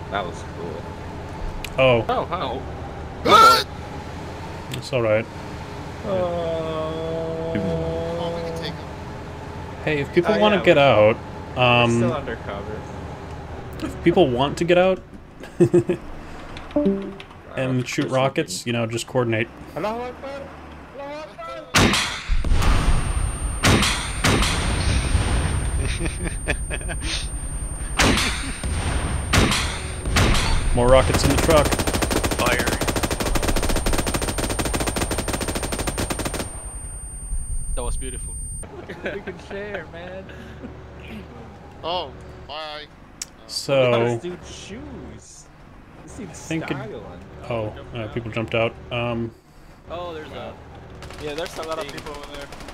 That was cool. Oh. Oh, how? What? It's alright. Oh, we can take him. Hey, if people Oh, want to yeah, get out, We're still undercover. if people want to get out and shoot Just rockets, you know, just coordinate. Allahu Akbar! Allahu Akbar! More rockets in the truck. Fire. That was beautiful. We can share, man. Oh, bye. So, This dude's shoes. This seems styling. oh, people jumped out. Oh, there's a... Yeah, there's a lot of people in there.